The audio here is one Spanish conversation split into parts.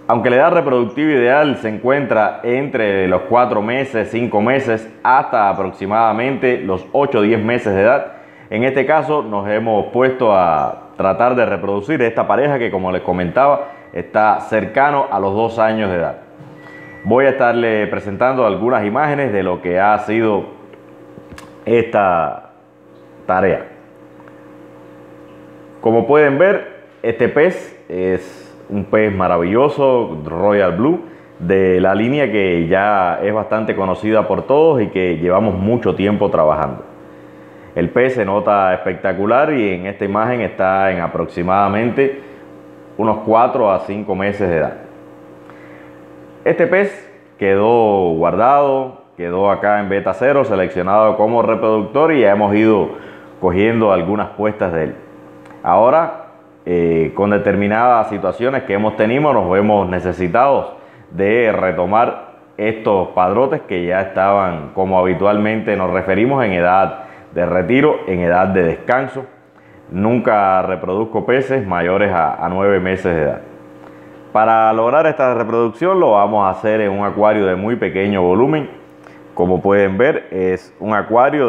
Aunque la edad reproductiva ideal se encuentra entre los 4 meses, 5 meses, hasta aproximadamente los 8 o 10 meses de edad, en este caso nos hemos puesto a tratar de reproducir esta pareja que, como les comentaba, está cercano a los 2 años de edad. Voy a estarle presentando algunas imágenes de lo que ha sido esta tarea. Como pueden ver, este pez es un pez maravilloso, Royal Blue, de la línea que ya es bastante conocida por todos y que llevamos mucho tiempo trabajando. El pez se nota espectacular y en esta imagen está en aproximadamente unos 4 a 5 meses de edad. Este pez quedó guardado, quedó acá en beta 0, seleccionado como reproductor, y ya hemos ido cogiendo algunas puestas de él. Ahora, con determinadas situaciones que hemos tenido, nos vemos necesitados de retomar estos padrotes que ya estaban, como habitualmente nos referimos, en edad de retiro, en edad de descanso. Nunca reproduzco peces mayores a 9 meses de edad. Para lograr esta reproducción lo vamos a hacer en un acuario de muy pequeño volumen. Como pueden ver, es un acuario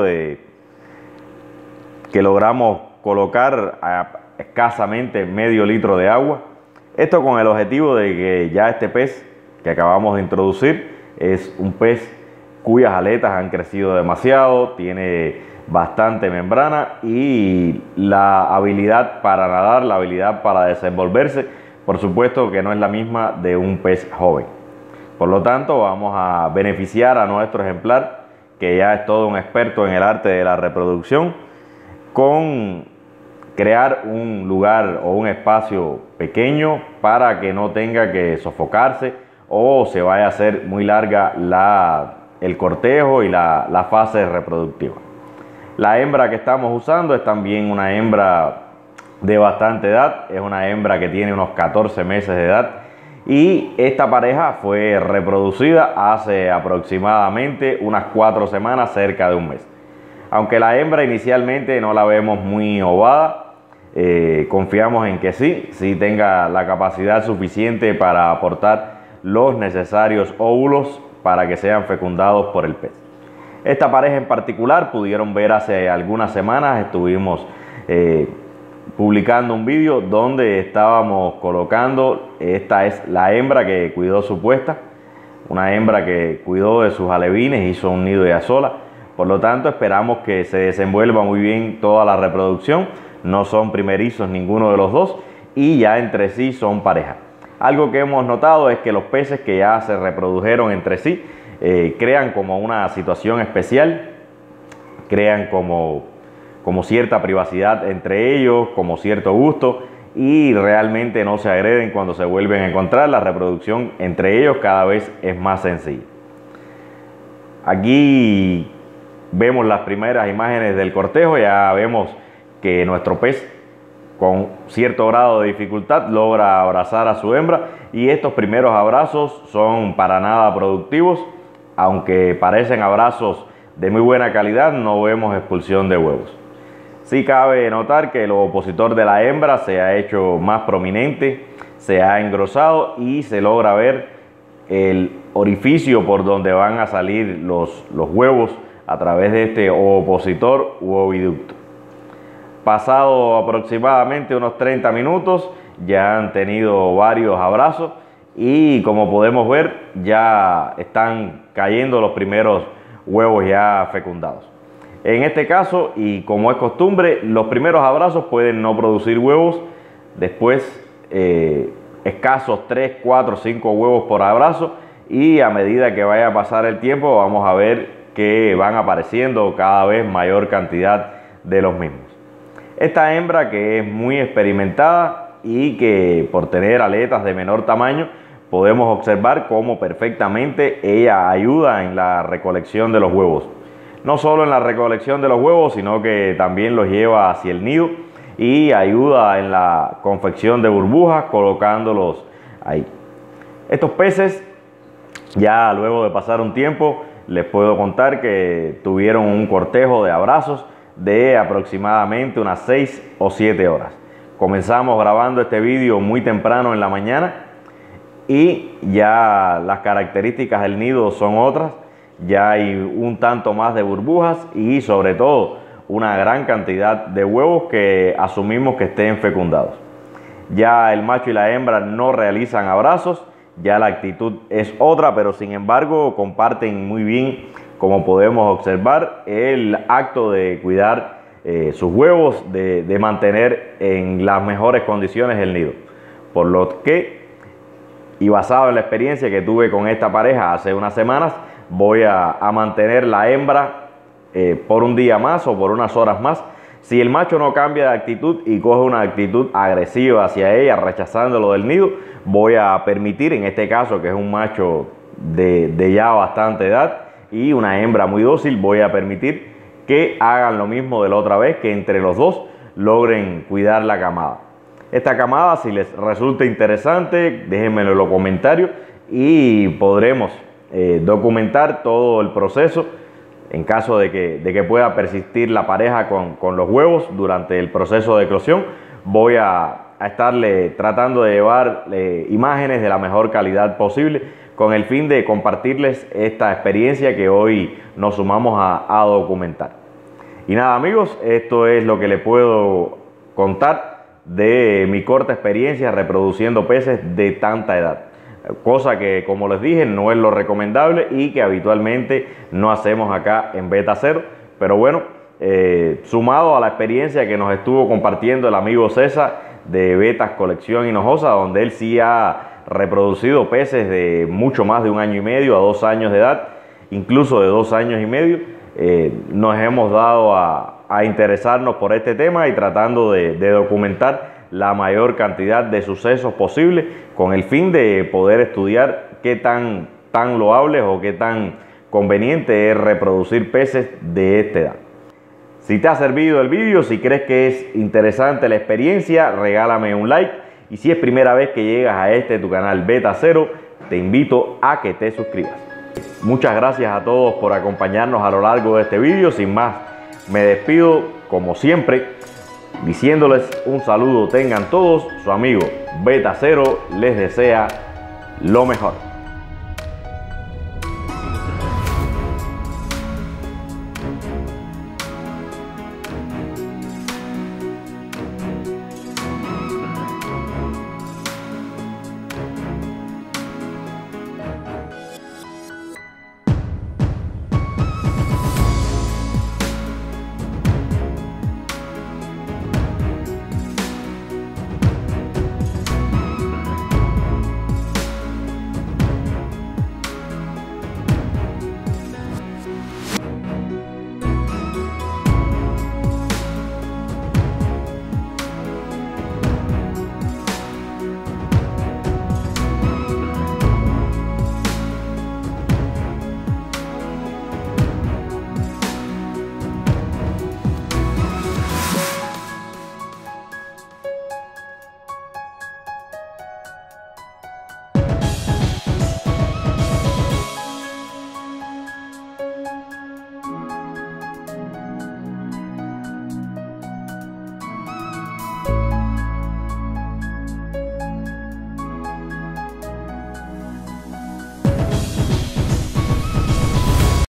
que logramos colocar a escasamente medio litro de agua. Esto con el objetivo de que ya este pez que acabamos de introducir es un pez cuyas aletas han crecido demasiado, tiene bastante membrana y la habilidad para nadar, la habilidad para desenvolverse, por supuesto que no es la misma de un pez joven. Por lo tanto, vamos a beneficiar a nuestro ejemplar, que ya es todo un experto en el arte de la reproducción, con crear un lugar o un espacio pequeño para que no tenga que sofocarse o se vaya a hacer muy larga el cortejo y la fase reproductiva. La hembra que estamos usando es también una hembra de bastante edad, es una hembra que tiene unos 14 meses de edad, y esta pareja fue reproducida hace aproximadamente unas 4 semanas, cerca de un mes. Aunque la hembra inicialmente no la vemos muy ovada, confiamos en que sí tenga la capacidad suficiente para aportar los necesarios óvulos para que sean fecundados por el pez. Esta pareja en particular, pudieron ver hace algunas semanas, estuvimos publicando un vídeo donde estábamos colocando, esta es la hembra que cuidó su puesta, una hembra que cuidó de sus alevines, hizo un nido ella sola. Por lo tanto, esperamos que se desenvuelva muy bien toda la reproducción. No son primerizos ninguno de los dos y ya entre sí son pareja. Algo que hemos notado es que los peces que ya se reprodujeron entre sí crean como una situación especial, crean como cierta privacidad entre ellos, como cierto gusto, y realmente no se agreden cuando se vuelven a encontrar. La reproducción entre ellos cada vez es más sencilla. Aquí vemos las primeras imágenes del cortejo. Ya vemos que nuestro pez, con cierto grado de dificultad, logra abrazar a su hembra, y estos primeros abrazos son para nada productivos. Aunque parecen abrazos de muy buena calidad, no vemos expulsión de huevos. Sí cabe notar que el ovopositor de la hembra se ha hecho más prominente, se ha engrosado y se logra ver el orificio por donde van a salir los huevos a través de este ovopositor u oviducto. Pasado aproximadamente unos 30 minutos ya han tenido varios abrazos y, como podemos ver, ya están cayendo los primeros huevos ya fecundados. En este caso, y como es costumbre, los primeros abrazos pueden no producir huevos. Después escasos 3, 4, 5 huevos por abrazo, y a medida que vaya a pasar el tiempo vamos a ver que van apareciendo cada vez mayor cantidad de los mismos. Esta hembra, que es muy experimentada y que por tener aletas de menor tamaño podemos observar cómo perfectamente ella ayuda en la recolección de los huevos. No solo en la recolección de los huevos, sino que también los lleva hacia el nido y ayuda en la confección de burbujas colocándolos ahí. Estos peces, ya luego de pasar un tiempo, les puedo contar que tuvieron un cortejo de abrazos de aproximadamente unas 6 o 7 horas. Comenzamos grabando este vídeo muy temprano en la mañana y ya las características del nido son otras. Ya hay un tanto más de burbujas y sobre todo una gran cantidad de huevos que asumimos que estén fecundados. Ya el macho y la hembra no realizan abrazos, ya la actitud es otra, pero sin embargo comparten muy bien, como podemos observar, el acto de cuidar sus huevos, de mantener en las mejores condiciones el nido. Por lo que, y basado en la experiencia que tuve con esta pareja hace unas semanas, voy a mantener la hembra por un día más o por unas horas más. Si el macho no cambia de actitud y coge una actitud agresiva hacia ella, rechazándolo del nido, voy a permitir, en este caso que es un macho de ya bastante edad y una hembra muy dócil, voy a permitir que hagan lo mismo de la otra vez, que entre los dos logren cuidar la camada. Esta camada, si les resulta interesante, déjenmelo en los comentarios y podremos documentar todo el proceso en caso de que pueda persistir la pareja con los huevos durante el proceso de eclosión. Voy a estarle tratando de llevar imágenes de la mejor calidad posible con el fin de compartirles esta experiencia que hoy nos sumamos a documentar. Y nada, amigos, esto es lo que les puedo contar de mi corta experiencia reproduciendo peces de tanta edad. Cosa que, como les dije, no es lo recomendable y que habitualmente no hacemos acá en Beta Cero. Pero bueno, sumado a la experiencia que nos estuvo compartiendo el amigo César de Betas Colección Hinojosa, donde él sí ha reproducido peces de mucho más de 1 año y medio a 2 años de edad, incluso de 2 años y medio, nos hemos dado a interesarnos por este tema y tratando de documentar la mayor cantidad de sucesos posibles con el fin de poder estudiar qué tan loable o qué tan conveniente es reproducir peces de esta edad. Si te ha servido el vídeo, si crees que es interesante la experiencia, regálame un like. Y si es primera vez que llegas a tu canal Beta Cero, te invito a que te suscribas. Muchas gracias a todos por acompañarnos a lo largo de este vídeo. Sin más, me despido como siempre, diciéndoles un saludo tengan todos. Su amigo Beta Cero les desea lo mejor.